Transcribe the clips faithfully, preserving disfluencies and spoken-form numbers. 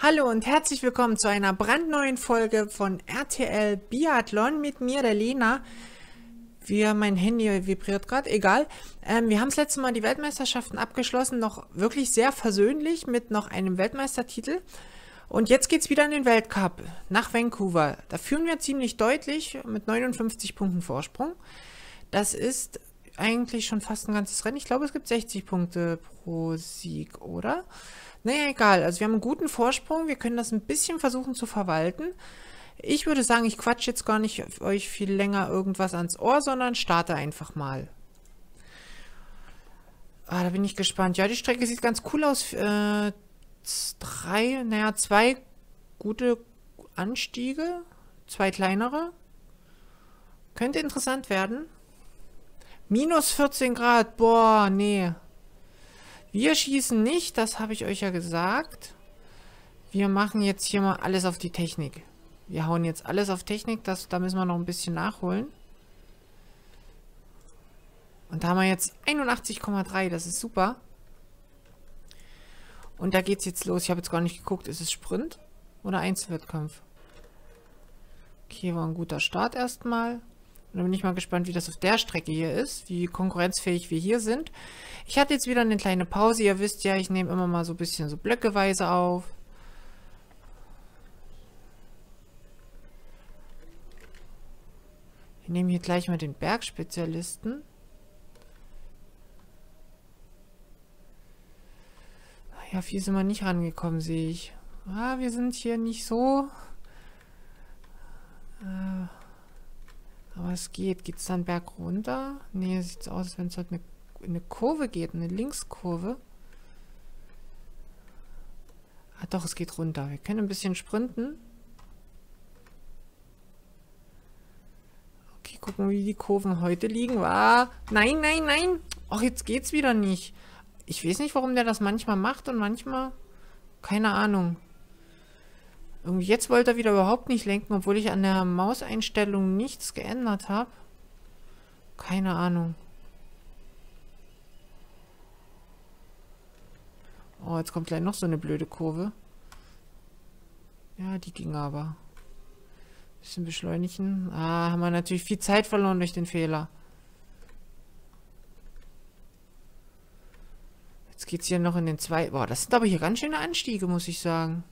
Hallo und herzlich willkommen zu einer brandneuen Folge von R T L Biathlon mit mir, der Lena. Wir, mein Handy vibriert gerade, egal. Ähm, wir haben das letzte Mal die Weltmeisterschaften abgeschlossen, noch wirklich sehr versöhnlich mit noch einem Weltmeistertitel. Und jetzt geht's wieder in den Weltcup nach Vancouver. Da führen wir ziemlich deutlich mit neunundfünfzig Punkten Vorsprung. Das ist eigentlich schon fast ein ganzes Rennen. Ich glaube, es gibt sechzig Punkte pro Sieg, oder? Naja, egal. Also wir haben einen guten Vorsprung. Wir können das ein bisschen versuchen zu verwalten. Ich würde sagen, ich quatsche jetzt gar nicht euch viel länger irgendwas ans Ohr, sondern starte einfach mal. Ah, da bin ich gespannt. Ja, die Strecke sieht ganz cool aus. Äh, drei, naja, zwei gute Anstiege. Zwei kleinere. Könnte interessant werden. Minus vierzehn Grad. Boah, nee. Wir schießen nicht, das habe ich euch ja gesagt. Wir machen jetzt hier mal alles auf die Technik. Wir hauen jetzt alles auf Technik, das, da müssen wir noch ein bisschen nachholen. Und da haben wir jetzt einundachtzig Komma drei, das ist super. Und da geht's jetzt los. Ich habe jetzt gar nicht geguckt, ist es Sprint oder Einzelwettkampf? Okay, war ein guter Start erstmal. Und dann bin ich mal gespannt, wie das auf der Strecke hier ist, wie konkurrenzfähig wir hier sind. Ich hatte jetzt wieder eine kleine Pause. Ihr wisst ja, ich nehme immer mal so ein bisschen so blöckeweise auf. Wir nehmen hier gleich mal den Bergspezialisten. Ja, viel sind wir nicht rangekommen, sehe ich. Ah, wir sind hier nicht so... Äh... Aber es geht. Geht es dann berg runter? Ne, sieht so aus, als wenn es halt eine, eine Kurve geht. Eine Linkskurve. Ah doch, es geht runter. Wir können ein bisschen sprinten. Okay, gucken, wie die Kurven heute liegen. Ah, nein, nein, nein. Ach, jetzt geht's wieder nicht. Ich weiß nicht, warum der das manchmal macht und manchmal... Keine Ahnung. Irgendwie jetzt wollte er wieder überhaupt nicht lenken, obwohl ich an der Mauseinstellung nichts geändert habe. Keine Ahnung. Oh, jetzt kommt gleich noch so eine blöde Kurve. Ja, die ging aber. Bisschen beschleunigen. Ah, haben wir natürlich viel Zeit verloren durch den Fehler. Jetzt geht's hier noch in den zwei... Boah, das sind aber hier ganz schöne Anstiege, muss ich sagen.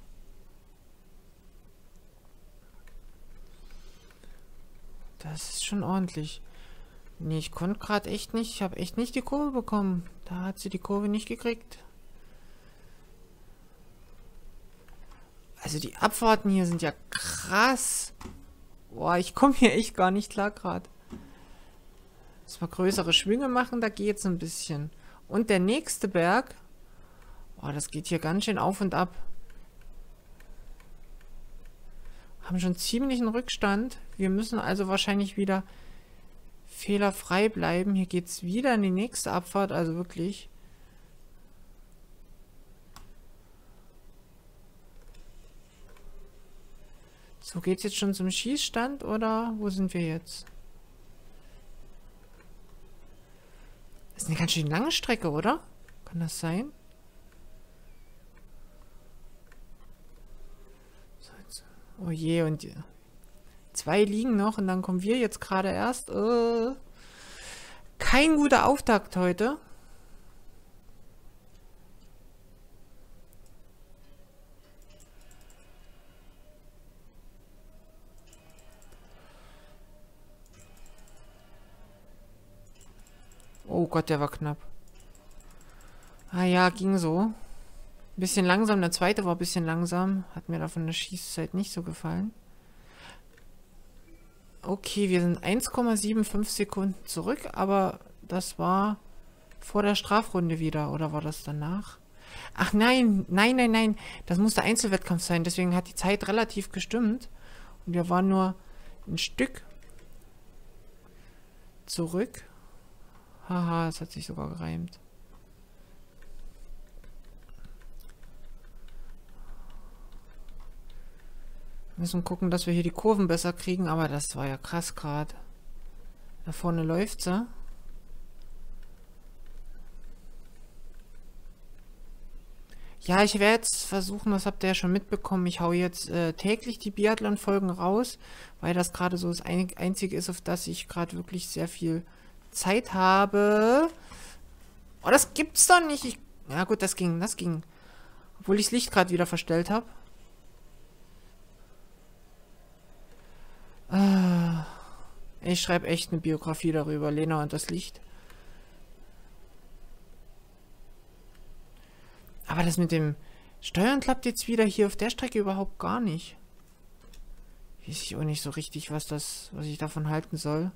Das ist schon ordentlich. Nee, ich konnte gerade echt nicht. Ich habe echt nicht die Kurve bekommen. Da hat sie die Kurve nicht gekriegt. Also die Abfahrten hier sind ja krass. Boah, ich komme hier echt gar nicht klar gerade. Muss mal größere Schwünge machen, da geht es ein bisschen. Und der nächste Berg. Boah, das geht hier ganz schön auf und ab. Haben schon ziemlichen Rückstand. Wir müssen also wahrscheinlich wieder fehlerfrei bleiben. Hier geht es wieder in die nächste Abfahrt, also wirklich. So, geht es jetzt schon zum Schießstand oder wo sind wir jetzt? Das ist eine ganz schön lange Strecke, oder? Kann das sein? Oh je, und zwei liegen noch und dann kommen wir jetzt gerade erst. Äh, kein guter Auftakt heute. Oh Gott, der war knapp. Ah ja, ging so. Ein bisschen langsam, der zweite war ein bisschen langsam. Hat mir da von der Schießzeit nicht so gefallen. Okay, wir sind eins Komma fünfundsiebzig Sekunden zurück, aber das war vor der Strafrunde wieder, oder war das danach? Ach nein, nein, nein, nein, das musste Einzelwettkampf sein, deswegen hat die Zeit relativ gestimmt. Und wir waren nur ein Stück zurück. Haha, es hat sich sogar gereimt. Wir müssen gucken, dass wir hier die Kurven besser kriegen, aber das war ja krass gerade. Da vorne läuft sie. Ja, ich werde jetzt versuchen, das habt ihr ja schon mitbekommen, ich hau jetzt äh, täglich die Biathlon-Folgen raus, weil das gerade so das ein Einzige ist, auf das ich gerade wirklich sehr viel Zeit habe. Oh, das gibt's doch nicht. Ich, ja gut, das ging, das ging. Obwohl ich das Licht gerade wieder verstellt habe. Ah, ich schreibe echt eine Biografie darüber, Lena und das Licht. Aber das mit dem Steuern klappt jetzt wieder hier auf der Strecke überhaupt gar nicht. Weiß ich auch nicht so richtig, was das, was ich davon halten soll.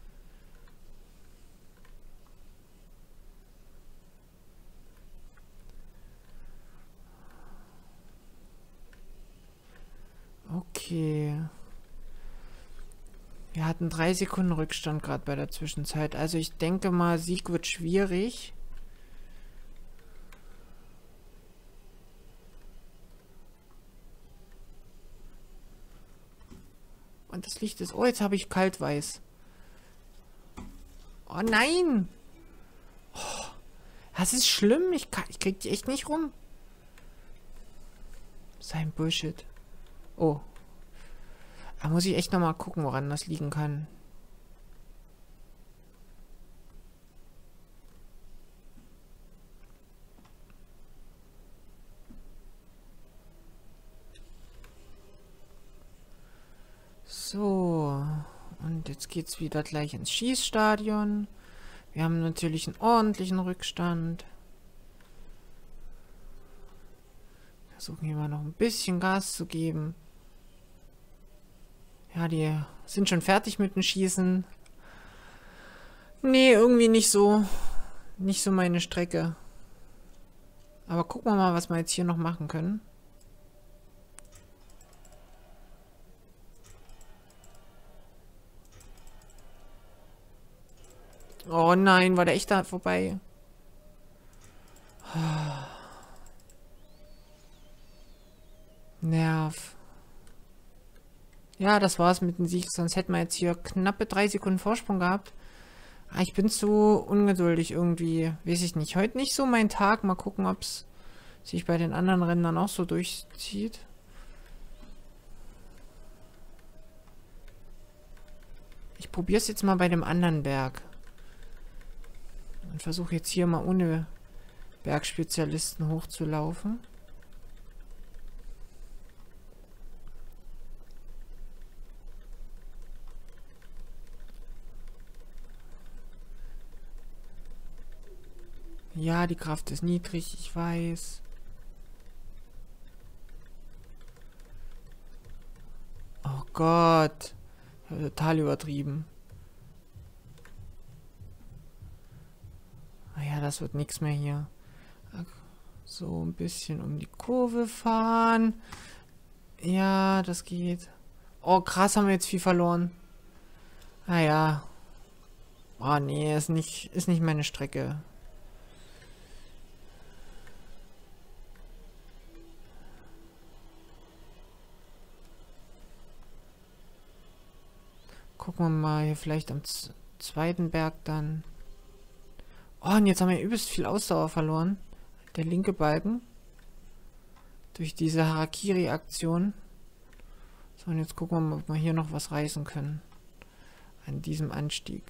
Okay. Wir hatten drei Sekunden Rückstand gerade bei der Zwischenzeit. Also ich denke mal, Sieg wird schwierig. Und das Licht ist... Oh, jetzt habe ich kaltweiß. Oh nein! Oh, das ist schlimm. Ich, kann, ich krieg die echt nicht rum. Sein Bullshit. Oh. Da muss ich echt nochmal gucken, woran das liegen kann. So. Und jetzt geht's wieder gleich ins Schießstadion. Wir haben natürlich einen ordentlichen Rückstand. Versuchen hier mal noch ein bisschen Gas zu geben. Ja, die sind schon fertig mit dem Schießen. Nee, irgendwie nicht so. Nicht so meine Strecke. Aber gucken wir mal, was wir jetzt hier noch machen können. Oh nein, war der echt da vorbei? Nerv. Ja, das war's mit dem Sieg. Sonst hätten wir jetzt hier knappe drei Sekunden Vorsprung gehabt. Ah, ich bin zu ungeduldig irgendwie. Weiß ich nicht. Heute nicht so mein Tag. Mal gucken, ob es sich bei den anderen Rennen dann auch so durchzieht. Ich probiere es jetzt mal bei dem anderen Berg. Und versuche jetzt hier mal ohne Bergspezialisten hochzulaufen. Ja, die Kraft ist niedrig, ich weiß. Oh Gott. Total übertrieben. Naja, das wird nichts mehr hier. So ein bisschen um die Kurve fahren. Ja, das geht. Oh, krass, haben wir jetzt viel verloren. Naja. Oh nee, ist nicht, ist nicht meine Strecke. Gucken wir mal hier vielleicht am zweiten Berg dann. Oh, und jetzt haben wir übelst viel Ausdauer verloren. Der linke Balken. Durch diese Harakiri-Aktion. So, und jetzt gucken wir mal, ob wir hier noch was reißen können. An diesem Anstieg.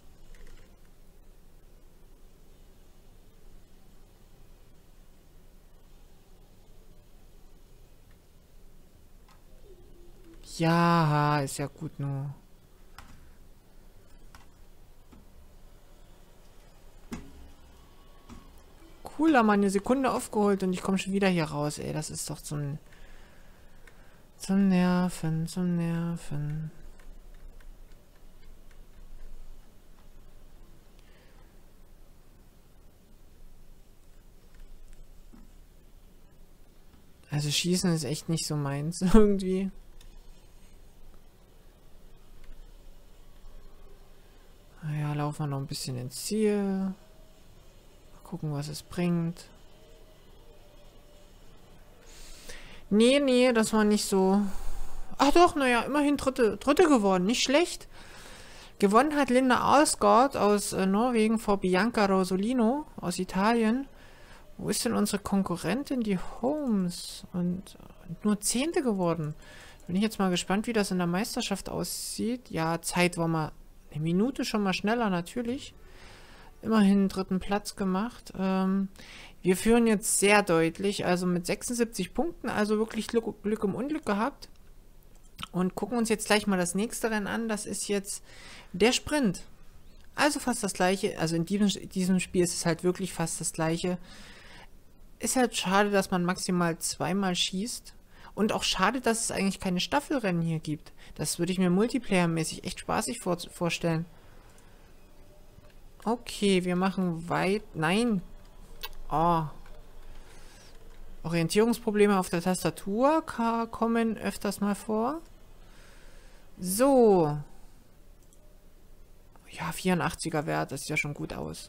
Ja, ist ja gut nur. Cool, haben wir eine Sekunde aufgeholt und ich komme schon wieder hier raus, ey. Das ist doch zum... Zum Nerven, zum Nerven. Also Schießen ist echt nicht so meins, irgendwie. Naja, laufen wir noch ein bisschen ins Ziel. Gucken, was es bringt. Nee, nee, das war nicht so... Ach doch, naja, immerhin dritte, dritte geworden. Nicht schlecht. Gewonnen hat Linda Alsgaard aus äh, Norwegen vor Bianca Rosolino aus Italien. Wo ist denn unsere Konkurrentin, die Holmes? Und nur Zehnte geworden. Bin ich jetzt mal gespannt, wie das in der Meisterschaft aussieht. Ja, Zeit war mal eine Minute schon mal schneller, natürlich. Immerhin dritten Platz gemacht. Ähm, wir führen jetzt sehr deutlich, also mit sechsundsiebzig Punkten, also wirklich Glück, Glück im Unglück gehabt. Und gucken uns jetzt gleich mal das nächste Rennen an. Das ist jetzt der Sprint. Also fast das gleiche. Also in diesem, diesem Spiel ist es halt wirklich fast das gleiche. Ist halt schade, dass man maximal zweimal schießt. Und auch schade, dass es eigentlich keine Staffelrennen hier gibt. Das würde ich mir multiplayermäßig echt spaßig vor vorstellen. Okay, wir machen weit... Nein. Oh. Orientierungsprobleme auf der Tastatur kommen öfters mal vor. So. Ja, vierundachtziger Wert, das sieht ja schon gut aus.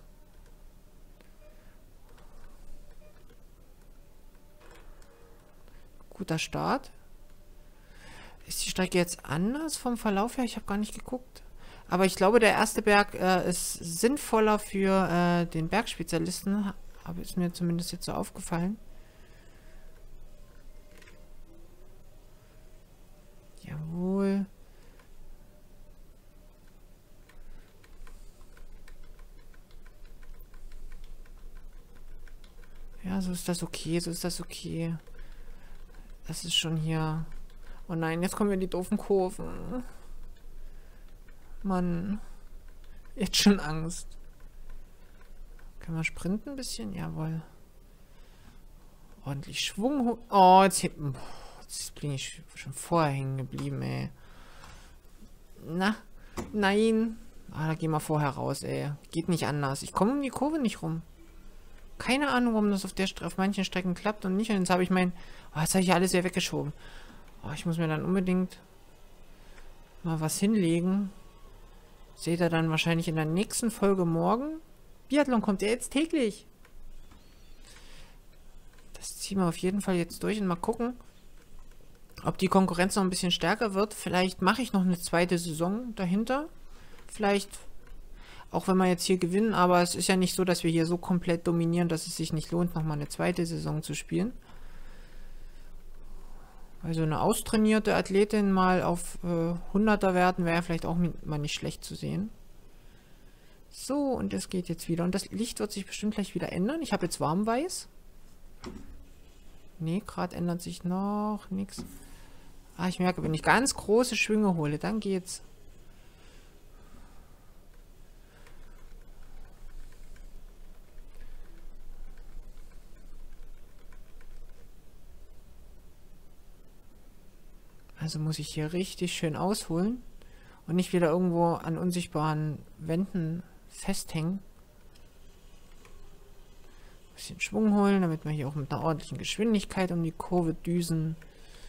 Guter Start. Ist die Strecke jetzt anders vom Verlauf her? Ich habe gar nicht geguckt. Aber ich glaube, der erste Berg äh, ist sinnvoller für äh, den Bergspezialisten. Aber ist mir zumindest jetzt so aufgefallen. Jawohl. Ja, so ist das okay, so ist das okay. Das ist schon hier... Oh nein, jetzt kommen wir in die doofen Kurven. Mann. Jetzt schon Angst. Können wir sprinten ein bisschen? Jawohl. Ordentlich Schwung. Oh, jetzt, jetzt bin ich schon vorher hängen geblieben, ey. Na, nein. Ah, da gehen wir vorher raus, ey. Geht nicht anders. Ich komme um die Kurve nicht rum. Keine Ahnung, warum das auf, der, auf manchen Strecken klappt und nicht. Und jetzt habe ich mein... Oh, jetzt habe ich alles wieder weggeschoben. Oh, ich muss mir dann unbedingt mal was hinlegen. Seht ihr dann wahrscheinlich in der nächsten Folge morgen. Biathlon kommt ja jetzt täglich. Das ziehen wir auf jeden Fall jetzt durch und mal gucken, ob die Konkurrenz noch ein bisschen stärker wird. Vielleicht mache ich noch eine zweite Saison dahinter. Vielleicht... Auch wenn wir jetzt hier gewinnen, aber es ist ja nicht so, dass wir hier so komplett dominieren, dass es sich nicht lohnt, nochmal eine zweite Saison zu spielen. Also eine austrainierte Athletin mal auf äh, hunderter Werten wäre vielleicht auch mal nicht schlecht zu sehen. So, und es geht jetzt wieder. Und das Licht wird sich bestimmt gleich wieder ändern. Ich habe jetzt warmweiß. Nee, gerade ändert sich noch nichts. Ah, ich merke, wenn ich ganz große Schwünge hole, dann geht's. Also muss ich hier richtig schön ausholen und nicht wieder irgendwo an unsichtbaren Wänden festhängen. Ein bisschen Schwung holen, damit wir hier auch mit einer ordentlichen Geschwindigkeit um die Kurve düsen.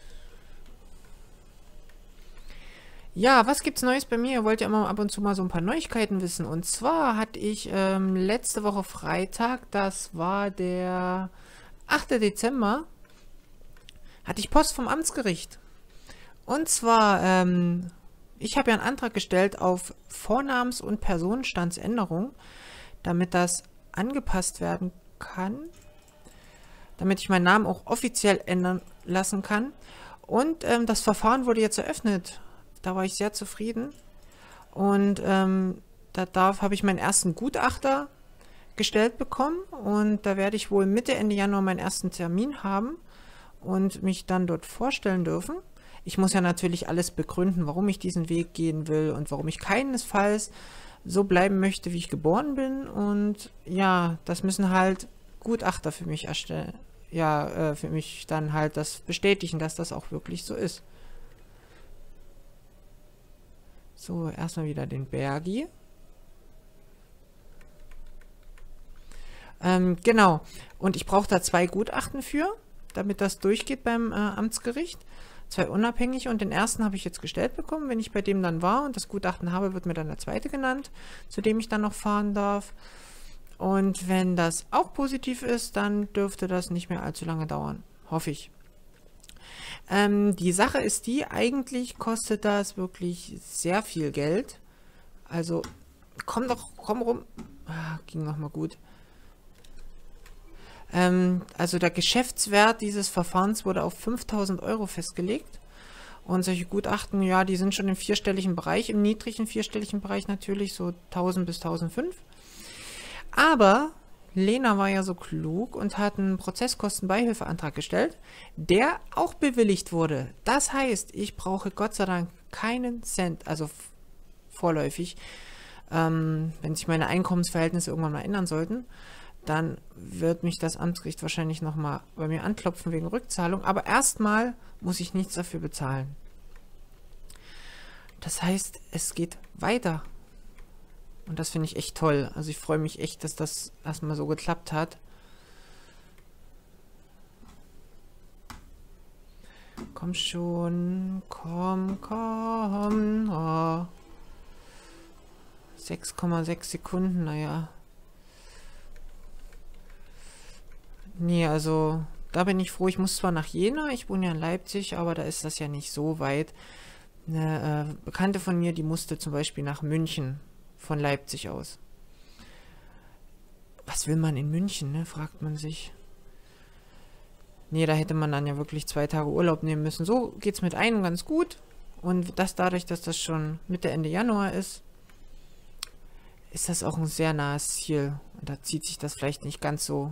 Ja, was gibt's Neues bei mir? Ihr wollt ja immer ab und zu mal so ein paar Neuigkeiten wissen. Und zwar hatte ich ähm, letzte Woche Freitag, das war der achte Dezember, hatte ich Post vom Amtsgericht. Und zwar, ähm, ich habe ja einen Antrag gestellt auf Vornamens- und Personenstandsänderung, damit das angepasst werden kann, damit ich meinen Namen auch offiziell ändern lassen kann. Und ähm, das Verfahren wurde jetzt eröffnet. Da war ich sehr zufrieden. Und ähm, da darf, habe ich meinen ersten Gutachter gestellt bekommen. Und da werde ich wohl Mitte, Ende Januar meinen ersten Termin haben und mich dann dort vorstellen dürfen. Ich muss ja natürlich alles begründen, warum ich diesen Weg gehen will und warum ich keinesfalls so bleiben möchte, wie ich geboren bin. Und ja, das müssen halt Gutachter für mich erstellen. Ja, äh, für mich dann halt das bestätigen, dass das auch wirklich so ist. So, erstmal wieder den Bergi. Ähm, genau. Und ich brauche da zwei Gutachten für, damit das durchgeht beim äh, Amtsgericht. Zwei unabhängig, und den ersten habe ich jetzt gestellt bekommen. Wenn ich bei dem dann war und das Gutachten habe, wird mir dann der zweite genannt, zu dem ich dann noch fahren darf. Und wenn das auch positiv ist, dann dürfte das nicht mehr allzu lange dauern. Hoffe ich. Ähm, die Sache ist die, eigentlich kostet das wirklich sehr viel Geld. Also, komm doch, komm rum. Ah, ging nochmal gut. Ähm, also der Geschäftswert dieses Verfahrens wurde auf fünftausend Euro festgelegt. Und solche Gutachten, ja, die sind schon im vierstelligen Bereich, im niedrigen vierstelligen Bereich natürlich, so tausend bis tausendfünf. Aber Lena war ja so klug und hat einen Prozesskostenbeihilfeantrag gestellt, der auch bewilligt wurde. Das heißt, ich brauche Gott sei Dank keinen Cent, also vorläufig. Ähm, wenn sich meine Einkommensverhältnisse irgendwann mal ändern sollten, dann wird mich das Amtsgericht wahrscheinlich nochmal bei mir anklopfen wegen Rückzahlung. Aber erstmal muss ich nichts dafür bezahlen. Das heißt, es geht weiter. Und das finde ich echt toll. Also ich freue mich echt, dass das erstmal so geklappt hat. Komm schon, komm, komm. Oh. sechs Komma sechs Sekunden, naja. Nee, also da bin ich froh. Ich muss zwar nach Jena, ich wohne ja in Leipzig, aber da ist das ja nicht so weit. Eine äh, Bekannte von mir, die musste zum Beispiel nach München von Leipzig aus. Was will man in München, ne, fragt man sich. Nee, da hätte man dann ja wirklich zwei Tage Urlaub nehmen müssen. So geht es mit einem ganz gut. Und das dadurch, dass das schon Mitte, Ende Januar ist, ist das auch ein sehr nahes Ziel. Und da zieht sich das vielleicht nicht ganz so.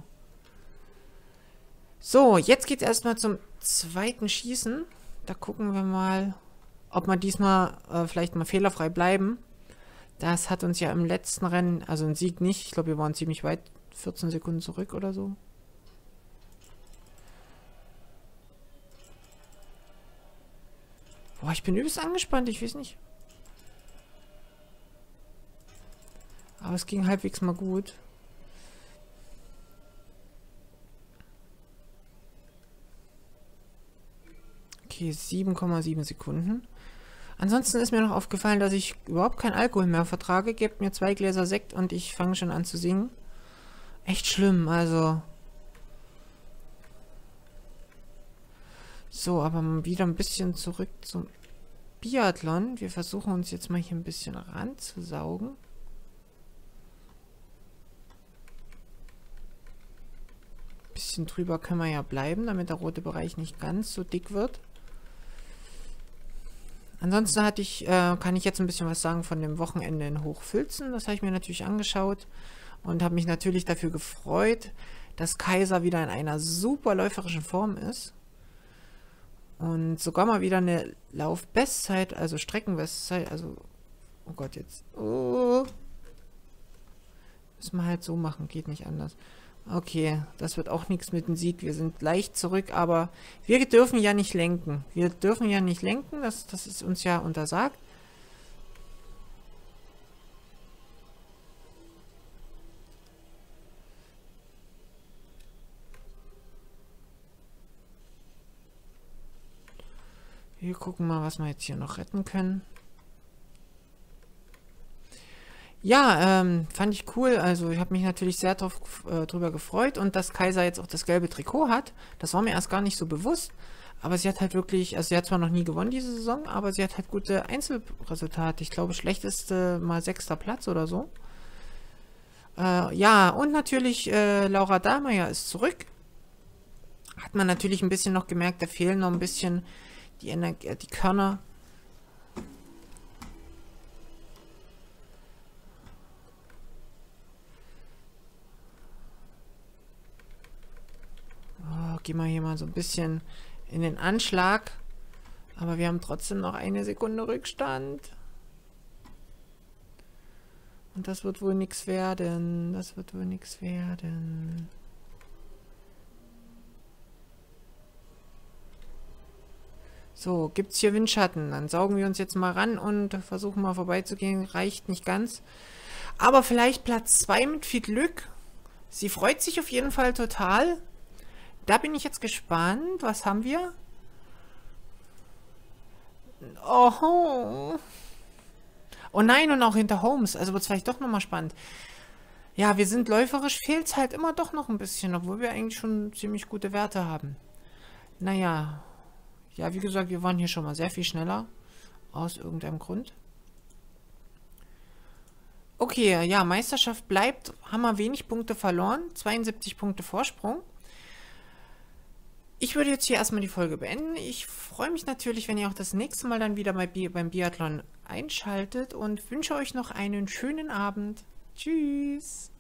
So, jetzt geht es erstmal zum zweiten Schießen. Da gucken wir mal, ob wir diesmal äh, vielleicht mal fehlerfrei bleiben. Das hat uns ja im letzten Rennen, also ein Sieg nicht, ich glaube, wir waren ziemlich weit, vierzehn Sekunden zurück oder so. Boah, ich bin übelst angespannt, ich weiß nicht. Aber es ging halbwegs mal gut. Okay, sieben Komma sieben Sekunden. Ansonsten ist mir noch aufgefallen, dass ich überhaupt keinen Alkohol mehr vertrage. Gebt mir zwei Gläser Sekt und ich fange schon an zu singen. Echt schlimm, also. So, aber wieder ein bisschen zurück zum Biathlon. Wir versuchen uns jetzt mal hier ein bisschen ranzusaugen. Ein bisschen drüber können wir ja bleiben, damit der rote Bereich nicht ganz so dick wird. Ansonsten hatte ich, äh, kann ich jetzt ein bisschen was sagen von dem Wochenende in Hochfilzen. Das habe ich mir natürlich angeschaut und habe mich natürlich dafür gefreut, dass Kaiser wieder in einer super läuferischen Form ist. Und sogar mal wieder eine Laufbestzeit, also Streckenbestzeit, also, oh Gott, jetzt, oh, müssen wir halt so machen, geht nicht anders. Okay, das wird auch nichts mit dem Sieg. Wir sind leicht zurück, aber wir dürfen ja nicht lenken. Wir dürfen ja nicht lenken, das, das ist uns ja untersagt. Wir gucken mal, was wir jetzt hier noch retten können. Ja, ähm, fand ich cool. Also ich habe mich natürlich sehr drauf, äh, drüber gefreut. Und dass Kaiser jetzt auch das gelbe Trikot hat, das war mir erst gar nicht so bewusst. Aber sie hat halt wirklich, also sie hat zwar noch nie gewonnen diese Saison, aber sie hat halt gute Einzelresultate. Ich glaube, schlechteste mal sechster Platz oder so. Äh, ja, und natürlich äh, Laura Dahlmeier ist zurück. Hat man natürlich ein bisschen noch gemerkt, da fehlen noch ein bisschen die, Energie, die Körner. Gehen wir hier mal so ein bisschen in den Anschlag. Aber wir haben trotzdem noch eine Sekunde Rückstand. Und das wird wohl nichts werden. Das wird wohl nichts werden. So, gibt es hier Windschatten? Dann saugen wir uns jetzt mal ran und versuchen mal vorbeizugehen. Reicht nicht ganz. Aber vielleicht Platz zwei mit viel Glück. Sie freut sich auf jeden Fall total. Da bin ich jetzt gespannt. Was haben wir? Oh. Oh nein, und auch hinter Holmes. Also wird es vielleicht doch nochmal spannend. Ja, wir sind läuferisch. Fehlt es halt immer doch noch ein bisschen, obwohl wir eigentlich schon ziemlich gute Werte haben. Naja. Ja, wie gesagt, wir waren hier schon mal sehr viel schneller. Aus irgendeinem Grund. Okay, ja, Meisterschaft bleibt, haben wir wenig Punkte verloren, zweiundsiebzig Punkte Vorsprung. Ich würde jetzt hier erstmal die Folge beenden. Ich freue mich natürlich, wenn ihr auch das nächste Mal dann wieder bei Bi beim Biathlon einschaltet und wünsche euch noch einen schönen Abend. Tschüss!